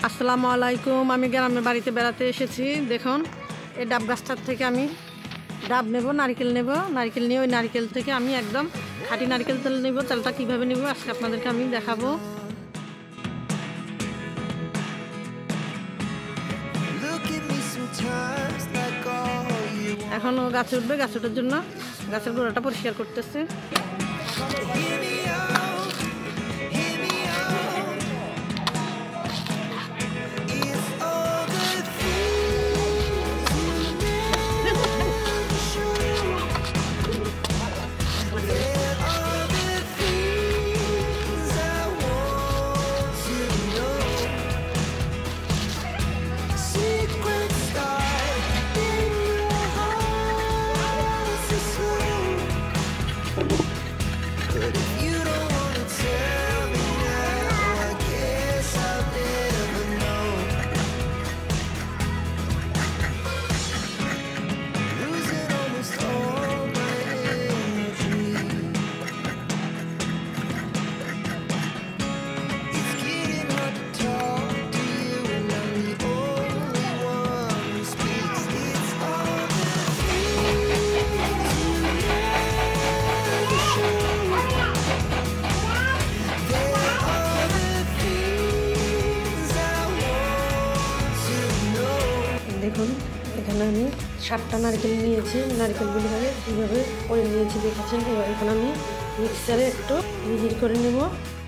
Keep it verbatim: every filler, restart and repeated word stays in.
আসসালামু আলাইকুম। আমি গ্রামের বাড়িতে বেড়াতে এসেছি। দেখুন এই ডাব গাছটার থেকে আমি ডাব নেব, নারকেল নেব। নারকেল নিয়ে ওই নারকেল থেকে আমি একদম খাঁটি নারকেল তেল নেব। তেলটা কীভাবে নেব আজকে আপনাদেরকে আমি দেখাবো। এখন ও গাছে উঠবে, গাছ ওঠার জন্য গাছের গোড়াটা পরিষ্কার করতেছে। দেখুন এখানে আমি সাতটা নারকেল নিয়েছি। নারকেলগুলিভাবে কীভাবে করে নিয়েছি দেখেছেন। এবার এখন আমি মিক্সারে একটু মিহি করে নেব।